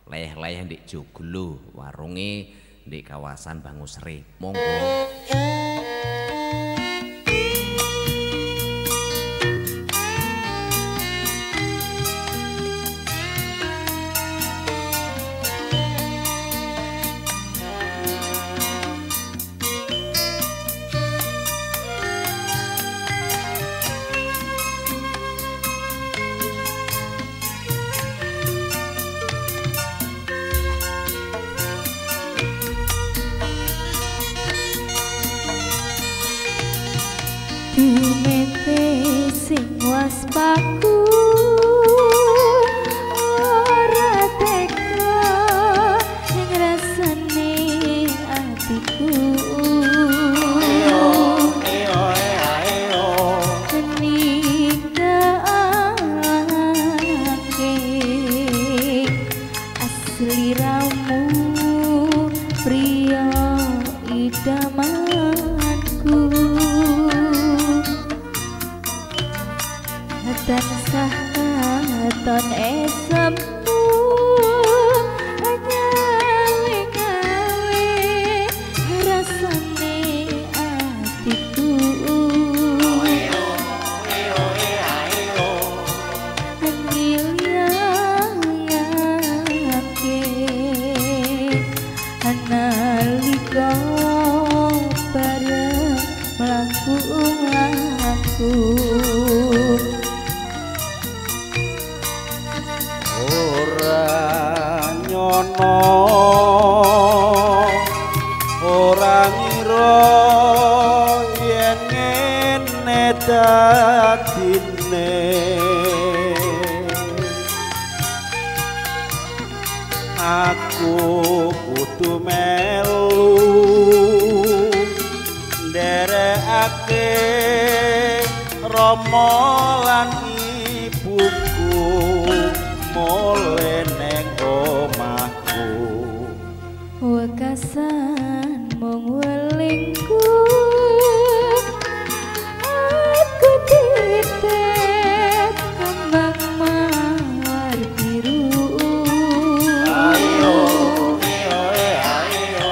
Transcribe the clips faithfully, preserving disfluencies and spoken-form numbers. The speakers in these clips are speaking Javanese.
leyeh-leyeh ndek Joglo, warunge ndek kawasan Bangusri. Monggo. Dumete sing waspaku ora teka ning rasane atiku ayo ayo nikahake asli ramu pria idamanku tansah katon esemmu gawe-gawe rasane atiku ngilangake analika bareng mlaku-mlaku nyono ora ngira yen ngene dadine aku kudu melu nderekake Rama lan ibuku mule neng omahku wekasan mung welingku aku titip kembang mawar biru ayo ayo ayo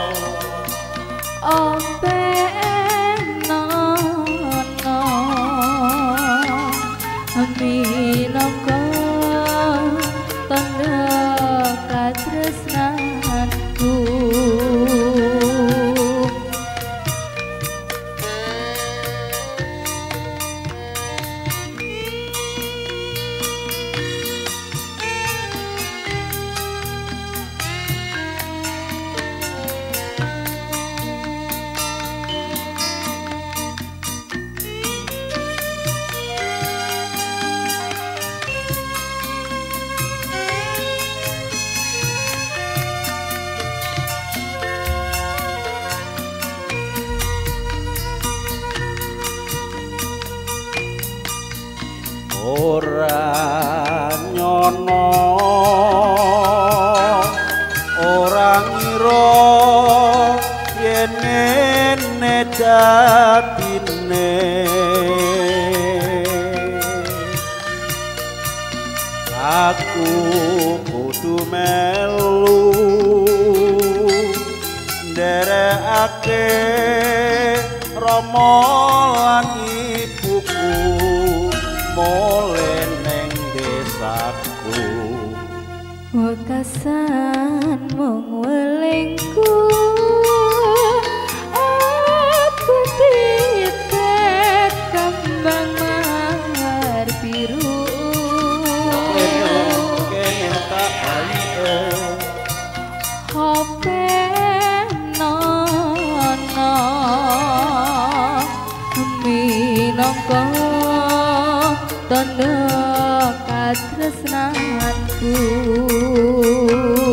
ompenono minangka tanda katresnanku ora nyono ora ngira yen ngene dadine aku kudu melu nderekake Rama lan ibuku mule neng desaku wekasan mung welingku aku titip kembang mawar biru kene tak ayo openono minangka tanda katresnanku